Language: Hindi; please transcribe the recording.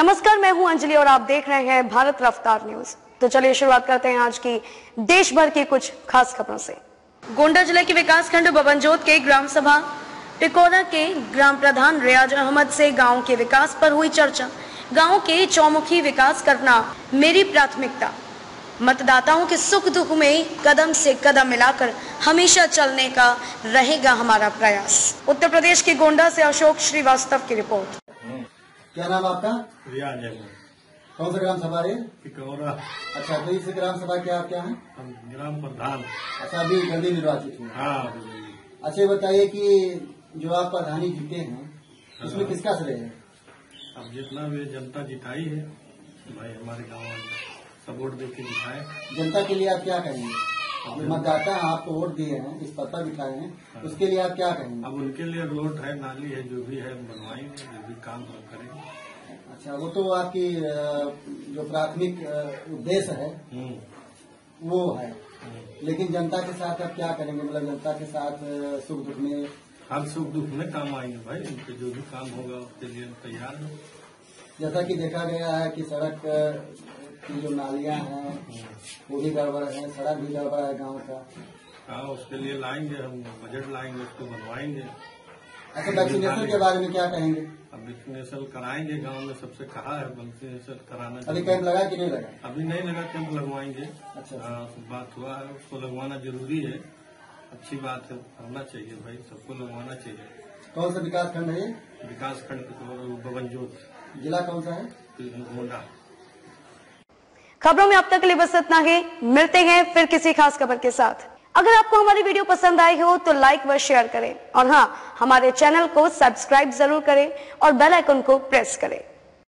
नमस्कार, मैं हूं अंजलि और आप देख रहे हैं भारत रफ्तार न्यूज। तो चलिए शुरुआत करते हैं आज की देश भर की कुछ खास खबरों से। गोंडा जिले के विकास खंड बबनजोत के ग्राम सभा टिकोरा के ग्राम प्रधान रियाज अहमद से गांव के विकास पर हुई चर्चा। गांव के चौमुखी विकास करना मेरी प्राथमिकता, मतदाताओं के सुख दुख में कदम से कदम मिलाकर हमेशा चलने का रहेगा हमारा प्रयास। उत्तर प्रदेश के गोंडा से अशोक श्रीवास्तव की रिपोर्ट। क्या नाम आपका? रियाज है। कौन सा ग्राम सभा है? टिकोरा। अच्छा, तो इस ग्राम सभा के आप क्या हैं? हम ग्राम प्रधान। अच्छा, अभी जल्दी निर्वाचित हुए। हाँ। अच्छा, बताइए कि जो आप प्रधानी जीते हैं उसमें किसका श्रेय है? अब जितना भी जनता जिताई है भाई, हमारे गाँव वाले सब वोट दे के जिताए। जनता के लिए आप क्या कहेंगे? जो मतदाता आपको वोट दिए हैं, इस पता बिठाए हैं, उसके लिए आप क्या कहेंगे? अब उनके लिए रोड है, नाली है, जो भी है बनवाएंगे, जो भी काम हम करेंगे। अच्छा, वो तो आपकी जो प्राथमिक उद्देश्य है वो है, लेकिन जनता के साथ आप क्या करेंगे? मतलब जनता के साथ सुख दुख में, हर सुख दुख में काम आएंगे भाई। उनके जो भी काम होगा उसके लिए हम तैयार हैं। जैसा कि देखा गया है कि सड़क की जो नालियां हैं वो भी गड़बड़ है, सड़क भी गड़बड़ है गांव का। हाँ, उसके लिए लाएंगे हम, बजट लाएंगे, उसको बनवाएंगे। अच्छा, वैक्सीनेशन के बारे में क्या कहेंगे? अब वैक्सीनेशन कराएंगे, गांव में सबसे कहा है वैक्सीनेशन कराना। अभी कैंप लगा कि नहीं लगा? अभी नहीं लगा, कैंप लगवाएंगे। अच्छा। हाँ, बात हुआ है, उसको लगवाना जरूरी है। अच्छी बात है, करना चाहिए भाई, सबको लगवाना चाहिए। कौन सा विकास खंड है ये? विकास खंड बबनजोत। जिला कौन सा है? गोंडा। खबरों में अब तक के लिए बस इतना ही। मिलते हैं फिर किसी खास खबर के साथ। अगर आपको हमारी वीडियो पसंद आई हो तो लाइक व शेयर करें और हाँ, हमारे चैनल को सब्सक्राइब जरूर करें और बेल आइकन को प्रेस करें।